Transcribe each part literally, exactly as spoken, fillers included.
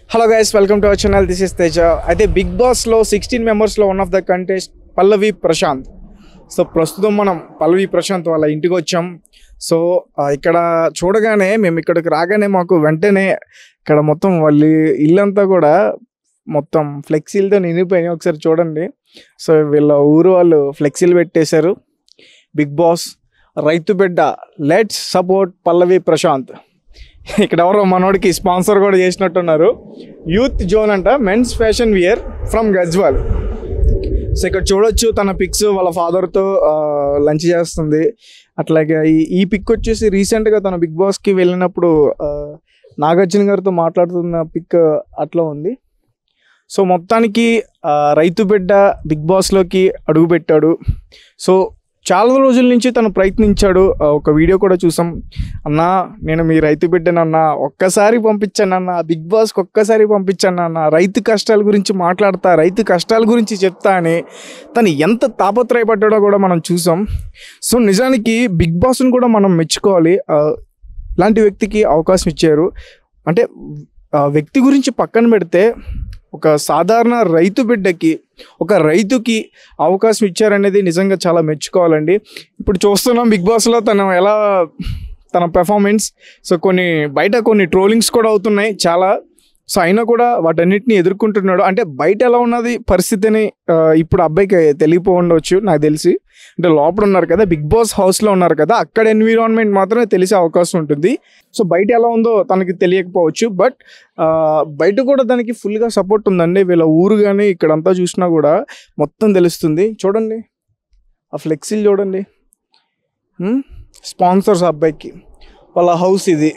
Hello guys, welcome to our channel. This is Teja. అయితే big boss లో sixteen members లో one of the contest Pallavi Prashanth. So ప్రస్తుతం మనం పల్లవి ప్రశాంత్ వాళ్ళ ఇంటికి వచ్చాం. సో ఇక్కడ చూడగానే మేము ఇక్కడికి రాగానే మాకు వెంటనే ఇక్కడ మొత్తం వాళ్ళ ఇల్లంతా కూడా మొత్తం ఫ్లెక్సీలతో నిండిపోయినాయి. ఒకసారి చూడండి. సో వీళ్ళ ఊరు వాళ్ళు ఫ్లెక్సీలు పెట్టేశారు. బిగ్ బాస్ రైతు బిడ్డ లెట్స్ సపోర్ట్ పల్లవి ప్రశాంత్. ఇక్కడ ఎవరో మనోడికి స్పాన్సర్ కూడా చేసినట్టున్నారు. యూత్ జోన్ అంట, men's fashion wear from Gajwel. So ఇక్కడ చూడొచ్చు తన పిక్స్ వాళ్ళ ఫాదర్తో లంచ్ చేస్తుంది. అట్లాగే ఈ ఈ పిక్ వచ్చేసి రీసెంట్గా తన బిగ్ బాస్కి వెళ్ళినప్పుడు నాగార్జున గారితో మాట్లాడుతున్న పిక్ అట్లా ఉంది. సో మొత్తానికి రైతు బిడ్డ బిగ్ బాస్లోకి అడుగుపెట్టాడు. సో చాలా రోజుల నుంచి తను ప్రయత్నించాడు. ఒక వీడియో కూడా చూసాం. అన్నా నేను మీ రైతు బిడ్డనన్నా, ఒక్కసారి పంపించాను అన్న బిగ్ బాస్కి, ఒక్కసారి పంపించాను అన్న, రైతు కష్టాల గురించి మాట్లాడతా, రైతు కష్టాల గురించి చెప్తా అని తను ఎంత తాపత్రయపడ్డాడో కూడా మనం చూసాం. సో నిజానికి బిగ్ బాస్ని కూడా మనం మెచ్చుకోవాలి. ఇలాంటి వ్యక్తికి అవకాశం ఇచ్చారు అంటే వ్యక్తి గురించి పక్కన పెడితే ఒక సాధారణ రైతు బిడ్డకి, ఒక రైతుకి అవకాశం ఇచ్చారనేది నిజంగా చాలా మెచ్చుకోవాలండి. ఇప్పుడు చూస్తున్నాం బిగ్ బాస్లో తను ఎలా తన పెర్ఫార్మెన్స్. సో కొన్ని బయట కొన్ని ట్రోలింగ్స్ కూడా అవుతున్నాయి చాలా. సో అయినా కూడా వాటన్నిటిని ఎదుర్కొంటున్నాడు. అంటే బయట ఎలా ఉన్నది పరిస్థితిని ఇప్పుడు అబ్బాయికి తెలియపో ఉండవచ్చు నాకు తెలిసి. అంటే లోపల ఉన్నారు కదా, బిగ్ బాస్ హౌస్లో ఉన్నారు కదా, అక్కడ ఎన్విరాన్మెంట్ మాత్రమే తెలిసే అవకాశం ఉంటుంది. సో బయట ఎలా ఉందో తనకి తెలియకపోవచ్చు. బట్ బయట కూడా దానికి ఫుల్గా సపోర్ట్ ఉందండి. వీళ్ళ ఊరు కానీ ఇక్కడంతా చూసినా కూడా మొత్తం తెలుస్తుంది. చూడండి ఆ ఫ్లెక్సీలు చూడండి, స్పాన్సర్స్ అబ్బాయికి. వాళ్ళ హౌస్ ఇది.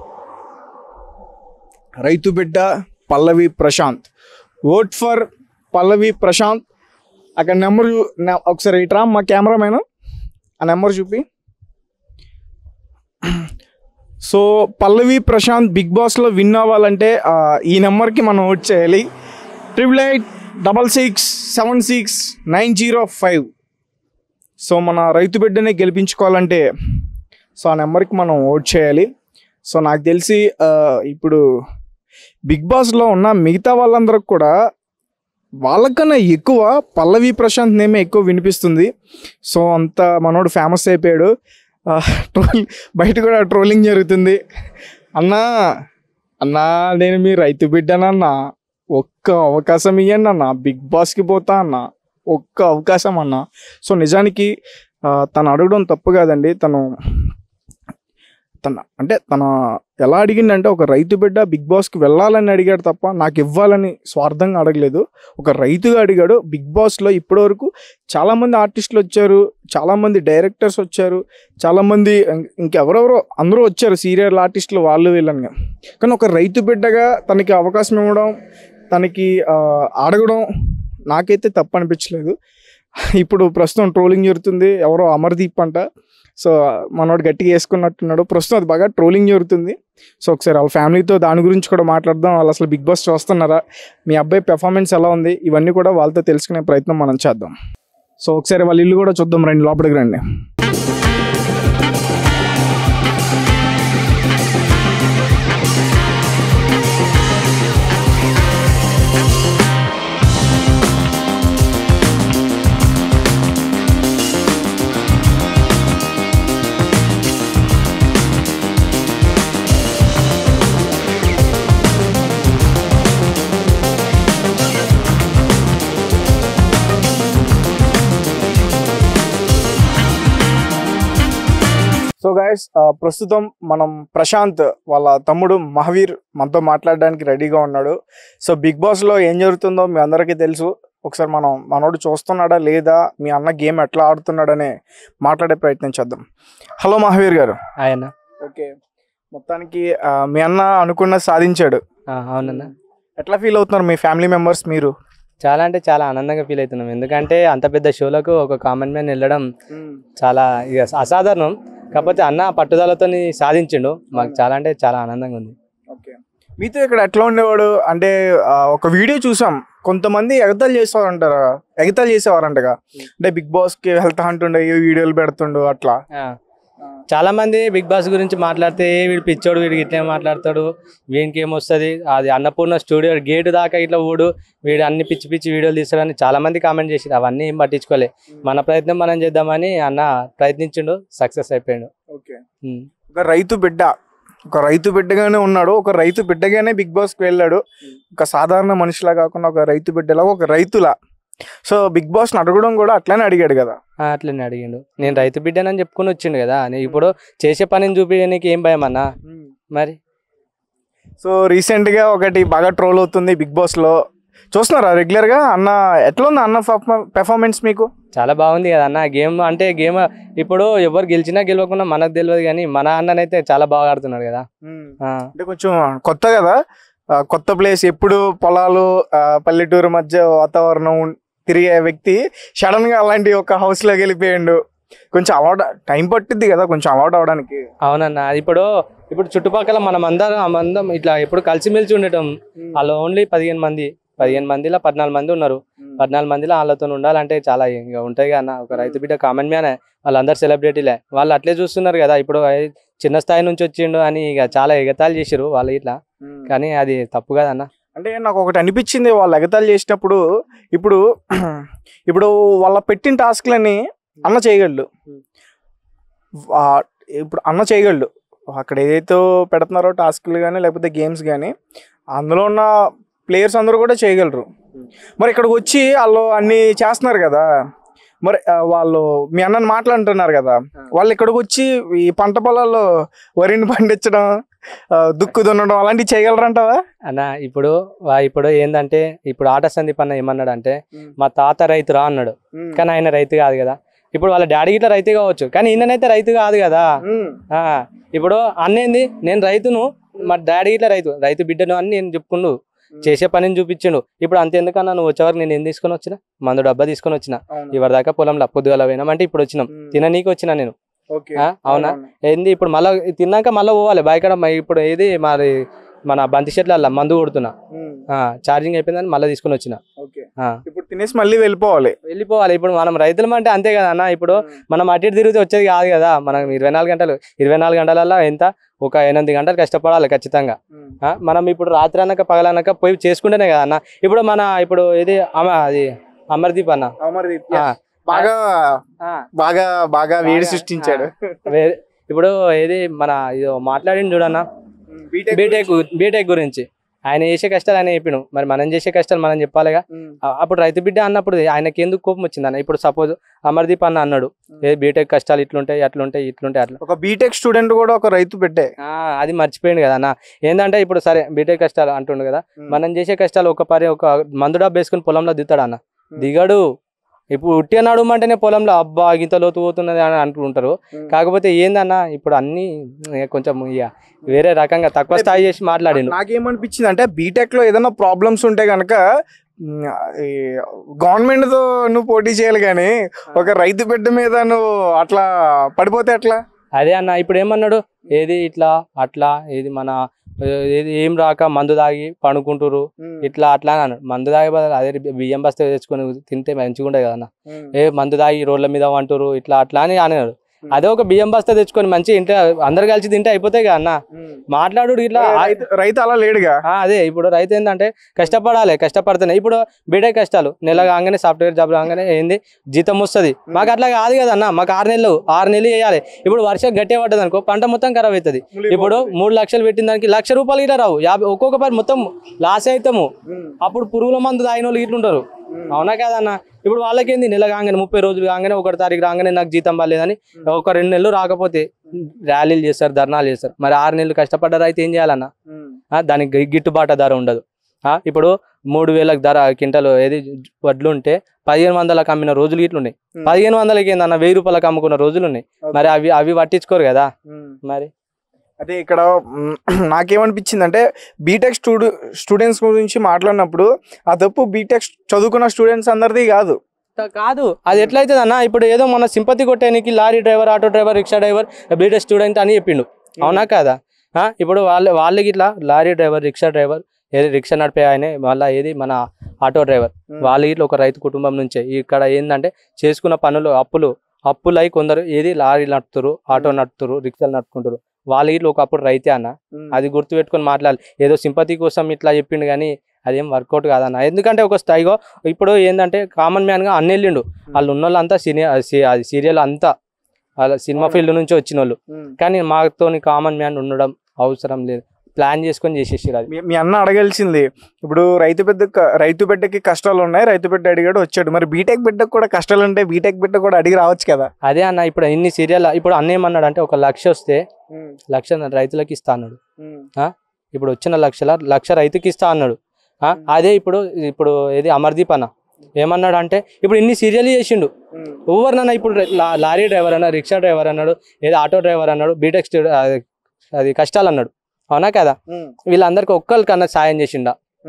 రైతు బిడ్డ పల్లవి ప్రశాంత్, ఓట్ ఫర్ పల్లవి ప్రశాంత్. అక్కడ నెంబర్ ఒకసారి ఇట్రా మా కెమెరామెన్, ఆ నెంబర్ చూపి. సో పల్లవి ప్రశాంత్ బిగ్ బాస్లో విన్ అవ్వాలంటే ఈ నెంబర్కి మనం ఓట్ చేయాలి. Triple eight double six seven six nine zero five. So మన రైతు బిడ్డని గెలిపించుకోవాలంటే సో ఆ నెంబర్కి మనం ఓట్ చేయాలి. సో నాకు తెలిసి ఇప్పుడు బిగ్ బాస్లో ఉన్న మిగతా వాళ్ళందరికి కూడా వాళ్ళకన్నా ఎక్కువ పల్లవి ప్రశాంత్ నేమే ఎక్కువ వినిపిస్తుంది. సో అంత మనోడు ఫేమస్ అయిపోయాడు. ట్రోల్ బయట కూడా ట్రోలింగ్ జరుగుతుంది. అన్నా అన్నా నేను మీ రైతు బిడ్డనన్నా, ఒక్క అవకాశం ఇవ్వండి అన్న, బిగ్ బాస్కి పోతా అన్న, ఒక్క అవకాశం అన్న. సో నిజానికి తను అడగడం తప్పు కాదండి. తను తన అంటే తన ఎలా అడిగిందంటే ఒక రైతు బిడ్డ బిగ్ బాస్కి వెళ్ళాలని అడిగాడు తప్ప నాకు ఇవ్వాలని స్వార్థంగా అడగలేదు. ఒక రైతుగా అడిగాడు. బిగ్ బాస్లో ఇప్పటివరకు చాలామంది ఆర్టిస్టులు వచ్చారు, చాలామంది డైరెక్టర్స్ వచ్చారు, చాలామంది ఇంకెవరెవరో అందరూ వచ్చారు, సీరియల్ ఆర్టిస్టులు వాళ్ళు వీళ్ళని. కానీ ఒక రైతు బిడ్డగా తనకి అవకాశం ఇవ్వడం, తనకి అడగడం నాకైతే తప్పు అనిపించలేదు. ఇప్పుడు ప్రస్తుతం ట్రోలింగ్ జరుగుతుంది. ఎవరో అమర్దీప్ అంట. సో మనోడు గట్టిగా వేసుకున్నట్టున్నాడు. ప్రస్తుతం అది బాగా ట్రోలింగ్ జరుగుతుంది. సో ఒకసారి వాళ్ళ ఫ్యామిలీతో దాని గురించి కూడా మాట్లాడదాం. వాళ్ళు అసలు బిగ్ బాస్ చూస్తున్నారా, మీ అబ్బాయి పెర్ఫార్మెన్స్ ఎలా ఉంది, ఇవన్నీ కూడా వాళ్ళతో తెలుసుకునే ప్రయత్నం మనం చేద్దాం. సో ఒకసారి వాళ్ళ ఇల్లు కూడా చూద్దాం, రండి లోపలికి రండి. సో గైస్ ప్రస్తుతం మనం ప్రశాంత్ వాళ్ళ తమ్ముడు మహావీర్ మనతో మాట్లాడడానికి రెడీగా ఉన్నాడు. సో బిగ్ బాస్లో ఏం జరుగుతుందో మీ అందరికీ తెలుసు. ఒకసారి మనం మనోడు చూస్తున్నాడా లేదా, మీ అన్న గేమ్ ఎట్లా ఆడుతున్నాడనే మాట్లాడే ప్రయత్నం చేద్దాం. హలో మహావీర్ గారు. ఆయన ఓకే, మొత్తానికి మీ అన్న అనుకున్నది సాధించాడు. అవునన్నా. ఎట్లా ఫీల్ అవుతున్నారు మీ ఫ్యామిలీ మెంబర్స్? మీరు చాలా అంటే చాలా ఆనందంగా ఫీల్ అవుతున్నాం. ఎందుకంటే అంత పెద్ద షోలకు ఒక కామన్ మ్యాన్ వెళ్ళడం చాలా అసాధారణం. కాకపోతే అన్న పట్టుదలతో సాధించిండు. మాకు చాలా అంటే చాలా ఆనందంగా ఉంది. ఓకే, మీతో ఇక్కడ ఎట్లా ఉండేవాడు అంటే ఒక వీడియో చూసాం, కొంతమంది ఎగతాలు చేసేవారంటారా, ఎగతాలు చేసేవారంటగా. అంటే బిగ్ బాస్కి వెళ్తా అంటుండే వీడియోలు పెడుతుండు అట్లా. చాలా మంది బిగ్ బాస్ గురించి మాట్లాడితే వీడు పిచ్చోడు, వీడికి ఇట్లా మాట్లాడతాడు, వీనికి ఏమొస్తుంది, అది అన్నపూర్ణ స్టూడియో గేటు దాకా ఇట్లా ఊడు, వీడు అన్ని పిచ్చి పిచ్చి వీడియోలు తీస్తాడని చాలా మంది కామెంట్ చేసారు. అవన్నీ ఏం పట్టించుకోలే, మన ప్రయత్నం మనం చేద్దామని అన్న ప్రయత్నించిండు, సక్సెస్ అయిపోయాడు. ఓకే, ఒక రైతు బిడ్డ ఒక రైతు బిడ్డగానే ఉన్నాడు, ఒక రైతు బిడ్డగానే బిగ్ బాస్కి వెళ్ళాడు. ఒక సాధారణ మనిషిలా కాకుండా ఒక రైతు బిడ్డలా, ఒక రైతులా. సో బిగ్ బాస్ని అడగడం కూడా అట్లానే అడిగాడు కదా. అట్లనే అడిగిండు, నేను రైతు బిడ్డనని చెప్పుకొని వచ్చిండు కదా. నేను ఇప్పుడు చేసే పనిని చూపించడానికి ఏం భయం అన్నా మరి. సో రీసెంట్గా ఒకటి బాగా ట్రోల్ అవుతుంది బిగ్ బాస్లో, చూస్తున్నారా రెగ్యులర్గా? అన్న ఎట్లా ఉంది అన్న పెర్ఫార్మెన్స్ మీకు? చాలా బాగుంది కదా అన్న. గేమ్ అంటే గేమ్ ఇప్పుడు ఎవరు గెలిచినా గెలవకుండా మనకు తెలియదు, కానీ మన అన్ననైతే చాలా బాగా ఆడుతున్నాడు కదా. అంటే కొంచెం కొత్త కదా, కొత్త ప్లేస్, ఎప్పుడు పొలాలు పల్లెటూరు మధ్య వాతావరణం తిరిగే వ్యక్తి సడన్ గా అలాంటి ఒక హౌస్ లోకి వెళ్ళిపోయాడు. కొంచెం అలవాటు టైం పట్టిద్ది కదా కొంచెం అలవాటు అవడానికి. అవునన్న, ఇప్పుడు ఇప్పుడు చుట్టుపక్కల మనం అందరం అందరం ఇట్లా ఎప్పుడు కలిసిమెలిసి ఉండటం. వాళ్ళు ఓన్లీ పదిహేను మంది పదిహేను మందిలో పద్నాలుగు మంది ఉన్నారు. పద్నాలుగు మందిలో వాళ్ళతో ఉండాలంటే చాలా ఇంకా ఉంటాయి కదా అన్న. ఒక రైతు బిడ్డ కామన్ మ్యానే, వాళ్ళందరూ సెలబ్రిటీలే, వాళ్ళు అట్లే చూస్తున్నారు కదా. ఇప్పుడు చిన్న స్థాయి నుంచి వచ్చిండు అని ఇక చాలా ఎగతాళి చేసారు వాళ్ళు ఇట్లా, కానీ అది తప్పు కదన్న. అంటే నాకు ఒకటి అనిపించింది, వాళ్ళు ఎగతాళి చేసినప్పుడు ఇప్పుడు ఇప్పుడు వాళ్ళ పెట్టిన టాస్క్లని అన్న చేయగలడు, ఇప్పుడు అన్న చేయగలడు. అక్కడ ఏదైతే పెడుతున్నారో టాస్క్లు కానీ లేకపోతే గేమ్స్ కానీ అందులో ఉన్న ప్లేయర్స్ అందరూ కూడా చేయగలరు. మరి ఇక్కడికి వచ్చి వాళ్ళు అన్నీ చేస్తున్నారు కదా, మరి వాళ్ళు మీ అన్నని మాట్లాడుతున్నారు కదా, వాళ్ళు ఇక్కడికి వచ్చి ఈ పంట పొలాల్లో వరిని పండించడం, దుక్కు దున్నడం అలాంటివి చేయగలరంటావా అన్న? ఇప్పుడు ఇప్పుడు ఏంటంటే ఇప్పుడు ఆట సందీప్ అన్న ఏమన్నాడు అంటే, మా తాత రైతు రా అన్నాడు, కానీ ఆయన రైతు కాదు కదా. ఇప్పుడు వాళ్ళ డాడీ ఇట్లా రైతు కావచ్చు, కానీ ఈయననైతే రైతు కాదు కదా. ఇప్పుడు అన్నేంది, నేను రైతును, మా డాడీ ఇట్లా రైతు రైతు బిడ్డను అని నేను చెప్పుకుండు, చేసే పనిని చూపించిండు. ఇప్పుడు అంతెందుకన్నా, నువ్వు వచ్చేవారు నేను ఏం తీసుకొని వచ్చినా, మందు డబ్బా తీసుకొని వచ్చిన, ఇవరి దాకా పొలంలో పొద్దుగల పోయినాం అంటే ఇప్పుడు వచ్చినాం, తిన నీకు వచ్చినా నేను. అవునా, ఏంది ఇప్పుడు మళ్ళీ తిన్నాక మళ్ళీ పోవాలి బయకడ. ఇప్పుడు ఏది మరి మన బంతి చెట్ల మందు కొడుతున్నా, ఛార్జింగ్ అయిపోయిందని మళ్ళీ తీసుకుని వచ్చిన. ఇప్పుడు తినేసి మళ్ళీ వెళ్ళిపోవాలి వెళ్ళిపోవాలి ఇప్పుడు మనం రైతులం అంటే అంతే కదా అన్న. ఇప్పుడు మనం అటు ఇటు తిరిగితే వచ్చేది కాదు కదా. మనం ఇరవై నాలుగు గంటలు ఇరవై నాలుగు గంటలలో ఎంత ఒక ఎనిమిది గంటలు కష్టపడాలి ఖచ్చితంగా. మనం ఇప్పుడు రాత్రి అనక పగలనక పోయి చేసుకుంటేనే కదా అన్న. ఇప్పుడు మన ఇప్పుడు ఇది అది అమర్దీప్ అన్న, అమర్దీప్ బాగా బాగా బాగా వేడి సృష్టించాడు. ఇప్పుడు ఏది మన ఇది మాట్లాడింది చూడన్న, బీటెక్ బీటెక్ గురించి ఆయన చేసే కష్టాలు ఆయన చెప్పిను, మరి మనం చేసే కష్టాలు మనం చెప్పాలిగా. అప్పుడు రైతు బిడ్డ అన్నప్పుడు ఆయనకి ఎందుకు కోపం వచ్చింది అన్న? ఇప్పుడు సపోజ్ అమర్దీప్ అన్న అన్నాడు, ఏ బీటెక్ కష్టాలు ఇట్లుంటాయి అట్లుంటాయి ఇట్లుంటాయి అట్లా. ఒక బీటెక్ స్టూడెంట్ కూడా ఒక రైతు బిడ్డే, అది మర్చిపోయింది కదా అన్న. ఏంటంటే ఇప్పుడు సరే బీటెక్ కష్టాలు అంటుండు కదా, మనం చేసే కష్టాలు ఒక పరి ఒక మందు డబ్బు వేసుకుని పొలంలో దిగుతాడు అన్న, దిగడు. ఇప్పుడు ఉట్టి నడుమంటేనే పొలంలో అబ్బా ఇంత లోతు పోతున్నది అని అంటుంటారు. కాకపోతే ఏందన్నా ఇప్పుడు అన్ని కొంచెం ఇక వేరే రకంగా తక్కువ స్థాయి చేసి మాట్లాడిండు. నాకేమనిపించింది అంటే బీటెక్ లో ఏదైనా ప్రాబ్లమ్స్ ఉంటే కనుక గవర్నమెంట్ తో నువ్వు పోటీ చేయాలి, కానీ ఒక రైతు బిడ్డ మీద నువ్వు అట్లా పడిపోతే ఎట్లా? అదే అన్న, ఇప్పుడు ఏమన్నాడు, ఏది ఇట్లా అట్లా ఏది మన ఏది ఏం రాక మందు తాగి పడుకుంటారు ఇట్లా అట్లా అన్నాడు. మందు తాగే బదులు అదే బియ్యం బస్తా తెచ్చుకొని తింటే మంచిగా ఉండే కదన్న. ఏ మందు తాగి రోడ్ల మీద వంటారు ఇట్లా అట్లా అని అన్నాడు. అదే ఒక బియ్యం బస్తా తెచ్చుకొని మంచి ఇంట్లో అందరు కలిసి తింటే అయిపోతాయి కదా అన్న. మాట్లాడు ఇట్లా రైతు అలా లేడుగా. అదే ఇప్పుడు రైతు ఏంటంటే కష్టపడాలి, కష్టపడుతున్నాయి. ఇప్పుడు బీడే కష్టాలు నెల కాగానే సాఫ్ట్వేర్ జాబ్ కాగానే ఏంది జీతం వస్తుంది. మాకు అట్లా కాదు కదన్న, మాకు ఆరు నెలలు ఆరు నెలలు వేయాలి. ఇప్పుడు వర్షం గట్టే పడ్డది అనుకో పంట మొత్తం ఖరాబ్ అవుతుంది. ఇప్పుడు మూడు లక్షలు పెట్టిన దానికి లక్ష రూపాయలు ఇట్లా రావు, యాభై ఒక్కొక్క పని మొత్తం లాస్ అవుతాము. అప్పుడు పురుగుల మందు తాగిన వాళ్ళు ఇట్లుంటారు. అవునా కాదన్న? ఇప్పుడు వాళ్ళకేంది నెల కాగానే ముప్పై రోజులు కాగానే ఒకటి తారీఖు రాగానే నాకు జీతం పర్లేదని ఒక రెండు నెలలు రాకపోతే ర్యాలీలు చేస్తారు, ధర్నాలు చేస్తారు. మరి ఆరు నెలలు కష్టపడ్డారు అయితే ఏం చేయాలన్న? దానికి గిట్టుబాటు ధర ఉండదు. ఇప్పుడు మూడు వేలకు ధర కింటలు ఏది వడ్లు ఉంటే పదిహేను వందలకు అమ్మిన రోజులు ఇట్లు ఉన్నాయి. పదిహేను వందలకి ఏందన్న వెయ్యి రూపాయలకు అమ్ముకున్న రోజులు ఉన్నాయి. మరి అవి అవి పట్టించుకోరు కదా. మరి అదే ఇక్కడ నాకేమనిపించింది అంటే బీటెక్ స్టూడె స్టూడెంట్స్ గురించి మాట్లాడినప్పుడు ఆ తప్పు బీటెక్ చదువుకున్న స్టూడెంట్స్ అందరిది కాదు కాదు అది ఎట్లయితుంది అన్న? ఇప్పుడు ఏదో మన సింపతి కొట్టేనికి lorry driver, auto driver, rickshaw driver, BTech student అని చెప్పిండు. అవునా కాదా? ఇప్పుడు వాళ్ళ వాళ్ళకి ఇట్లా లారీ డ్రైవర్, రిక్షా డ్రైవర్, ఏది రిక్షా నడిపే ఆయన, మళ్ళీ ఏది మన ఆటో డ్రైవర్, వాళ్ళకి ఇట్లా ఒక రైతు కుటుంబం నుంచే ఇక్కడ ఏంటంటే చేసుకున్న పనులు అప్పులు అప్పులు అయి కొందరు ఏది లారీ నడుపుతారు, ఆటో నడుపుతారు, రిక్షాలు నడుపుకుంటారు. వాళ్ళు ఇట్లా ఒకప్పుడు రైతే అన్న, అది గుర్తు పెట్టుకొని మాట్లాడాలి. ఏదో సింపతి కోసం ఇట్లా చెప్పిండు కానీ అదేం వర్కౌట్ కాదన్న. ఎందుకంటే ఒక స్థాయిగో ఇప్పుడు ఏంటంటే కామన్ మ్యాన్గా అన్ని వెళ్ళిండు. వాళ్ళు ఉన్న వాళ్ళంతా సీనియర్ అది సీరియల్ అంతా వాళ్ళ సినిమా ఫీల్డ్ నుంచి వచ్చిన వాళ్ళు. కానీ మాతో కామన్ మ్యాన్ ఉండడం అవసరం లేదు, ప్లాన్ చేసుకొని చేసేసారు. అది మీ అన్న అడగాల్సింది. ఇప్పుడు రైతు బిడ్డ రైతు బిడ్డకి కష్టాలు ఉన్నాయి, రైతు బిడ్డ అడిగాడు వచ్చాడు. మరి బీటెక్ బిడ్డకు కూడా కష్టాలు ఉంటాయి, బీటెక్ బిడ్డ కూడా అడిగి రావచ్చు కదా. అదే అన్న, ఇప్పుడు ఇన్ని సీరియల్ ఇప్పుడు అన్న ఏమన్నాడు అంటే ఒక లక్ష వస్తే లక్ష రైతులకి ఇస్తా అన్నాడు. ఇప్పుడు వచ్చిన లక్షల లక్ష రైతుకి ఇస్తా అన్నాడు. అదే ఇప్పుడు ఇప్పుడు ఏది అమర్దీప్ అన్న ఏమన్నాడు అంటే ఇప్పుడు ఇన్ని సీరియల్ చేసిండు. ఎవరినన్నా ఇప్పుడు లారీ డ్రైవర్ అన్నాడు, రిక్షా డ్రైవర్ అన్నాడు, ఏదో ఆటో డ్రైవర్ అన్నాడు, బీటెక్ అది కష్టాలు అన్నాడు. అవునా కదా? వీళ్ళందరికి ఒక్కరికన్నా సాయం చేసిండా?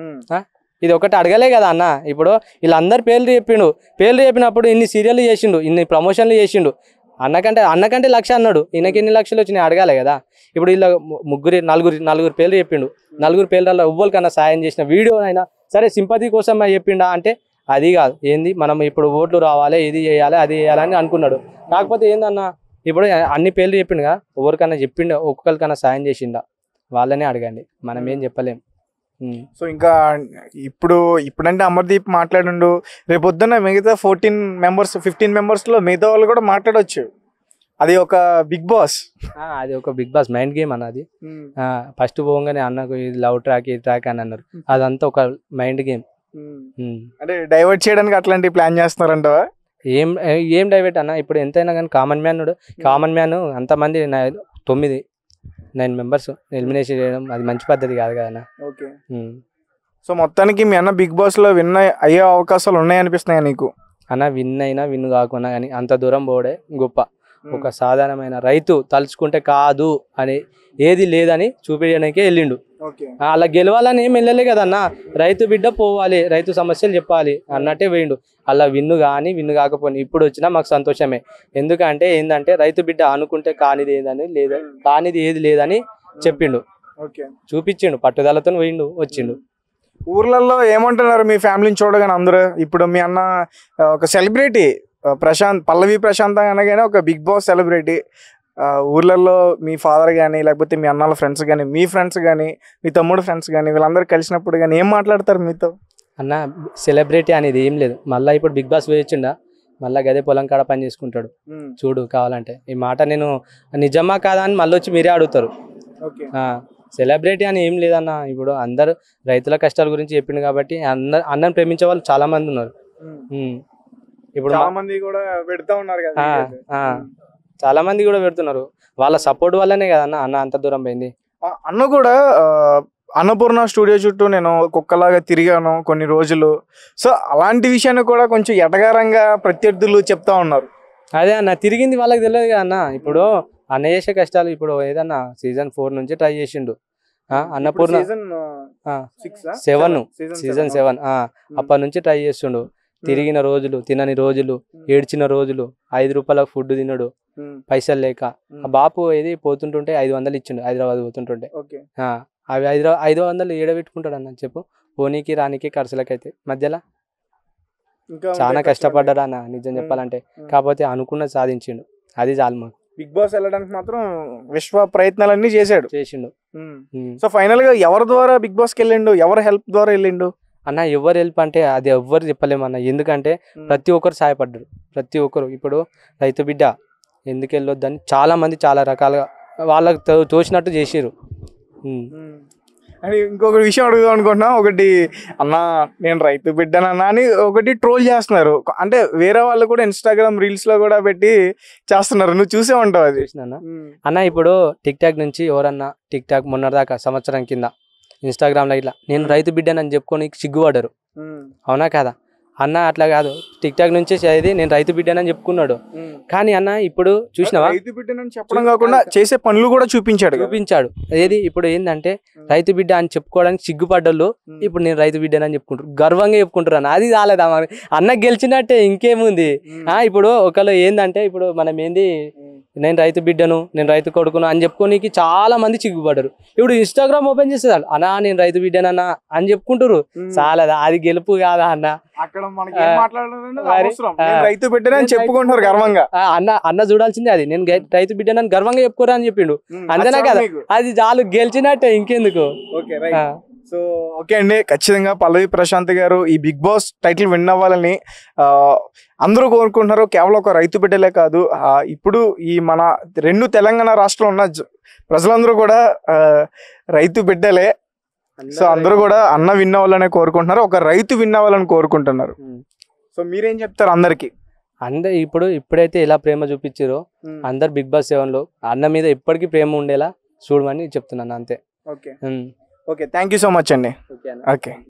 ఇది ఒకటి అడగలే కదా అన్న. ఇప్పుడు వీళ్ళందరు పేర్లు చెప్పిండు, పేర్లు చెప్పినప్పుడు ఇన్ని సీరియల్ చేసిండు, ఇన్ని ప్రమోషన్లు చేసిండు. అన్నకంటే అన్నకంటే లక్ష అన్నాడు, ఈయనకి ఎన్ని లక్షలు వచ్చినాయి అడగాలి కదా. ఇప్పుడు వీళ్ళ ముగ్గురి నలుగురి నలుగురు పేర్లు చెప్పిండు, నలుగురు పేర్లలో ఎవ్వరికన్నా సాయం చేసిన వీడియో అయినా సరే సింపతి కోసం చెప్పిండా అంటే అది కాదు. ఏంది మనం ఇప్పుడు ఓట్లు రావాలి, ఇది చేయాలి, అది చేయాలని అనుకున్నాడు. కాకపోతే ఏందన్నా ఇప్పుడు అన్ని పేర్లు చెప్పిండుగా, ఎవరికన్నా చెప్పిండు, ఒక్కొక్కరికన్నా సాయం చేసిండా? వాళ్ళనే అడగండి, మనం ఏం చెప్పలేం. సో ఇంకా ఇప్పుడు ఇప్పుడంటే అమర్దీప్ మాట్లాడిండు, రేపు పొద్దున్న మిగతా ఫోర్టీన్ మెంబర్స్ ఫిఫ్టీన్ మెంబర్స్లో మిగతా వాళ్ళు కూడా మాట్లాడవచ్చు. అది ఒక బిగ్ బాస్, అది ఒక బిగ్ బాస్ మైండ్ గేమ్ అన్నది. ఫస్ట్ పోగానే అన్నకు ఇది లవ్ ట్రాక్ ఈ ట్రాక్ అని అన్నారు, అదంతా ఒక మైండ్ గేమ్. అంటే డైవర్ట్ చేయడానికి అట్లాంటి ప్లాన్ చేస్తున్నారంటవా? ఏం ఏం డైవర్ట్ అన్న, ఇప్పుడు ఎంతైనా కానీ కామన్ మ్యాన్ కామన్ మ్యాన్ అంతమంది తొమ్మిది నైన్ మెంబర్స్ ఎలిమినేషన్ చేయడం అది మంచి పద్ధతి కాదు కదా. ఓకే. సో మొత్తానికి మీ అన్న బిగ్ బాస్ లో విన్ అయ్యే అవకాశాలు ఉన్నాయనిపిస్తున్నాయా నీకు? అన్న విన్ అయినా విన్ కాకున్నా కానీ అంత దూరం పోవడే గొప్ప. ఒక సాధారణమైన రైతు తలుచుకుంటే కాదు అని ఏది లేదని చూపించడానికే వెళ్ళిండు. అలా గెలవాలని ఏం వెళ్ళలే కదన్న, రైతు బిడ్డ పోవాలి, రైతు సమస్యలు చెప్పాలి అన్నట్టే పోయిండు. అలా విన్ను కానీ విన్ను కాకపోయినా ఇప్పుడు వచ్చినా మాకు సంతోషమే. ఎందుకంటే ఏంటంటే రైతు బిడ్డ అనుకుంటే కానిది ఏదని లేదా కానిది ఏది లేదని చెప్పిండు, చూపించిండు, పట్టుదలతో పోయిండు, వచ్చిండు. ఊర్లలో ఏమంటున్నారు మీ ఫ్యామిలీని చూడగానే అందరూ? ఇప్పుడు మీ అన్న ఒక సెలబ్రిటీ ప్రశాంత్, పల్లవి ప్రశాంత్ అనగానే ఒక బిగ్ బాస్ సెలబ్రిటీ. ఊర్లలో మీ ఫాదర్ కానీ లేకపోతే మీ అన్నల ఫ్రెండ్స్ కానీ మీ ఫ్రెండ్స్ కానీ మీ తమ్ముడు ఫ్రెండ్స్ కానీ వీళ్ళందరూ కలిసినప్పుడు కానీ ఏం మాట్లాడతారు మీతో? అన్న సెలబ్రిటీ అనేది ఏం లేదు, మళ్ళీ ఇప్పుడు బిగ్ బాస్ వేయొచ్చిండా, మళ్ళీ గదే పొలం కాడ పని చేసుకుంటాడు చూడు కావాలంటే. ఈ మాట నేను నిజమా కాదా అని మళ్ళీ వచ్చి మీరే అడుగుతారు. సెలబ్రిటీ అని ఏం లేదన్న, ఇప్పుడు అందరు రైతుల కష్టాల గురించి చెప్పిండు కాబట్టి అన్న అన్నను ప్రేమించే వాళ్ళు చాలా మంది ఉన్నారు. ఇప్పుడు చాలా మంది కూడా పెడతా ఉన్నారు కదా, చాలా మంది కూడా పెడుతున్నారు, వాళ్ళ సపోర్ట్ వల్లనే కదన్న అన్న అంత దూరం పోయింది. అన్న కూడా అన్నపూర్ణ స్టూడియో చుట్టూ నేను కుక్కలాగా తిరిగాను కొన్ని రోజులు. సో అలాంటి విషయాన్ని కూడా కొంచెం ఎటగారంగా ప్రత్యర్థులు చెప్తా ఉన్నారు. అదే అన్న, తిరిగింది వాళ్ళకి తెలియదు కదా అన్న. ఇప్పుడు అన్న చేసే కష్టాలు ఇప్పుడు ఏదన్నా సీజన్ ఫోర్ నుంచి ట్రై చేసిండు. అన్నపూర్ణ సెవెన్ సీజన్ సెవెన్ అప్పటి నుంచి ట్రై చేస్తుండు. తిరిగిన రోజులు, తినని రోజులు, ఏడ్చిన రోజులు, ఐదు రూపాయలకు ఫుడ్ తినడు పైసలు లేక. ఆ బాపు ఏది పోతుంటుంటే ఐదు వందలు ఇచ్చిండు హైదరాబాద్ పోతుంటుంటే. అవి ఐదు ఐదు వందలు ఏడబెట్టుకుంటాడు అన్న చెప్పు, పోనీకి రానికి ఖర్చులకైతే మధ్యలో చాలా కష్టపడ్డాడు అన్న నిజం చెప్పాలంటే. కాకపోతే అనుకున్నది సాధించిండు, అది చాలు మాకు. బిగ్ బాస్ వెళ్ళడానికి మాత్రం విశ్వ ప్రయత్నాలన్నీ చేశాడు చేసిండు. సో ఫైనల్ గా ఎవరి ద్వారా బిగ్ బాస్కి వెళ్ళిండు, ఎవరి హెల్ప్ ద్వారా వెళ్ళిండు అన్న? ఎవరు హెల్ప్ అంటే అది ఎవ్వరు చెప్పలేమన్న, ఎందుకంటే ప్రతి ఒక్కరు సహాయపడ్డారు, ప్రతి ఒక్కరు. ఇప్పుడు రైతు బిడ్డ ఎందుకు వెళ్ళొద్దని చాలా మంది చాలా రకాలుగా వాళ్ళకి తోచినట్టు చేసారు. అని ఇంకొక విషయం అడుగుదాం అనుకుంటున్నా. ఒకటి అన్న నేను రైతు బిడ్డనన్నా అని ఒకటి ట్రోల్ చేస్తున్నారు, అంటే వేరే వాళ్ళు కూడా ఇన్స్టాగ్రామ్ రీల్స్ లో కూడా పెట్టి చేస్తున్నారు, నువ్వు చూసే ఉంటావు అది? అన్న ఇప్పుడు టిక్ టాక్ నుంచి ఎవరన్నా టిక్ టాక్ మొన్నటిదాకా సంవత్సరం కింద ఇన్స్టాగ్రామ్ లో ఇట్లా నేను రైతు బిడ్డనని చెప్పుకొని సిగ్గుపడ్డారు. అవునా కదా అన్న? అట్లా కాదు, టిక్ టాక్ నుంచి చదివి నేను రైతు బిడ్డనని చెప్పుకున్నాడు. కానీ అన్న ఇప్పుడు చూసినావా, రైతు బిడ్డనని చెప్పడం కాకుండా చేసే పనులు కూడా చూపించాడు చూపించాడు ఏది ఇప్పుడు ఏంటంటే రైతు బిడ్డ అని చెప్పుకోవడానికి సిగ్గుపడ్డోళ్ళు ఇప్పుడు నేను రైతు బిడ్డనని చెప్పుకుంటారు, గర్వంగా చెప్పుకుంటారు అన్న. అది కాలేదా అన్న గెలిచినట్టే, ఇంకేముంది. ఆ ఇప్పుడు ఒకళ్ళు ఏంటంటే ఇప్పుడు మనం ఏంది నేను రైతు బిడ్డను నేను రైతు కొడుకును అని చెప్పుకోనికి చాలా మంది చిక్కుపడ్డారు. ఇప్పుడు ఇన్స్టాగ్రామ్ ఓపెన్ చేసేదాడు అన్నా నేను రైతు బిడ్డనన్నా అని చెప్పుకుంటారు. చాలా అది గెలుపు కాదా అన్న, అక్కడ మనకి ఏం మాట్లాడాలంటే అవసరం. నేను రైతు బిడ్డనని చెప్పుకుంటున్నారు గర్వంగా. అన్న అన్న చూడాల్సిందే అది, నేను గై- రైతు బిడ్డనని గర్వంగా చెప్పుకోరా అని చెప్పిండు. అంతేనా కదా, అది చాలు గెలిచినట్టే ఇంకెందుకు. Okay right. సో ఓకే అండి, ఖచ్చితంగా పల్లవి ప్రశాంత్ గారు ఈ బిగ్ బాస్ టైటిల్ విన్ అవ్వాలని ఆ, అందరూ కోరుకుంటున్నారు. కేవలం ఒక రైతు బిడ్డలే కాదు, ఆ, ఇప్పుడు ఈ మన రెండు తెలంగాణ రాష్ట్రంలో ఉన్న జ- ప్రజలందరూ కూడా ఆ, రైతు బిడ్డలే. సో అందరూ కూడా అన్న విన్ అవ్వాలని కోరుకుంటున్నారు, ఒక రైతు విన్ అవ్వాలని కోరుకుంటున్నారు. సో మీరేం చెప్తారు అందరికి? అందరు ఇప్పుడు ఇప్పుడైతే ఎలా ప్రేమ చూపించారో అందరు బిగ్ బాస్ సెవెన్ లో అన్న మీద ఇప్పటికీ ప్రేమ ఉండేలా చూడమని చెప్తున్నాను అంతే. Okay okay thank you so much అండి. ఓకే.